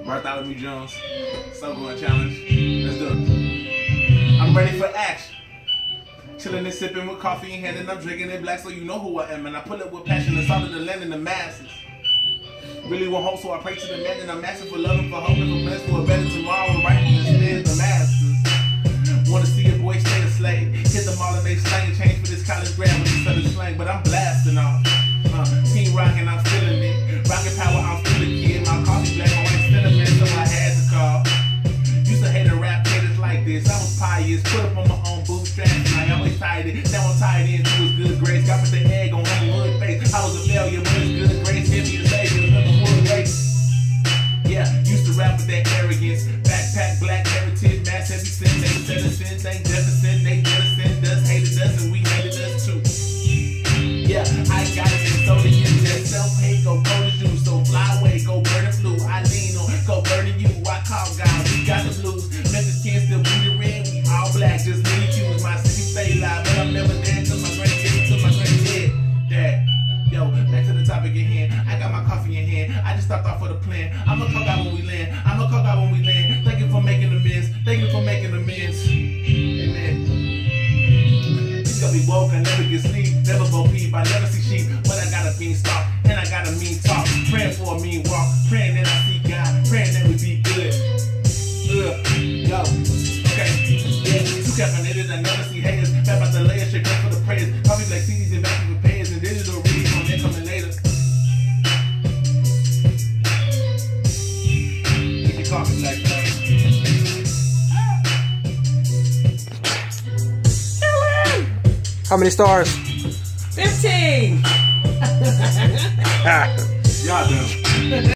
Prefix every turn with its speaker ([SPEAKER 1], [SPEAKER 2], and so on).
[SPEAKER 1] Bartholomew Jones, So Going Challenge. Let's do it. I'm ready for action. Chilling and sipping with coffee in hand, and I'm drinking it black, so you know who I am. And I pull up with passion, the salt of the land and the masses. Really want hope, so I pray to the man, and I'm asking for love and for hope and for plans for a better tomorrow. Right from the stairs, the masters. Wanna see a boy stay a slave. Hit them all and they slang and change for this college grad with this southern slang, but I'm blasting off. Team rockin', I'm feeling it. Rockin' power, I'm still a kid. My coffee black, my white cinnamon, so I had to call. Used to hate a rap haters like this. I was pious, put up on my own bootstraps, and I always tied it. Now I'm tied into his good grace. Got put the egg on my wood face. I was a failure, but his good grace hit me a savior. Another wood race. Yeah, used to rap with that arrogance. Backpack, black heritage, mass heavy sin. They citizens, ain't Jefferson, they jettisoned us, hated us, and we hated us too. Yeah, I got it, and so do you. That self-hate, go to you. So fly away, go burn the flu. I lean on, go burning you. I call God, we got the blues. Memphis kids still bleeding red, we all black, just need to use my city stay live. But I'm never dead till my grandkids, till my granddad. Dad. Yo, back to the topic at hand. I got my coffee in hand. I just stopped off for the plan. I'ma cook out when we land. I'ma cook out when we land. Thank you for making amends. Thank you for making amends. Amen. You gotta be woke, I never get sleep. Never bo peep, I never see sheep. But I got a mean stalk, and I got a mean talk. Praying for a mean walk. Praying that I see God. Praying that we be good. Yo. Okay. Yeah, too caffeinated, I never see haters. Back about the layers, shit great for the prayers. Coffee black CDs and back with payers and digital readings on there coming later. Get your coffee black,
[SPEAKER 2] How many stars?
[SPEAKER 3] 15!
[SPEAKER 1] Y'all done.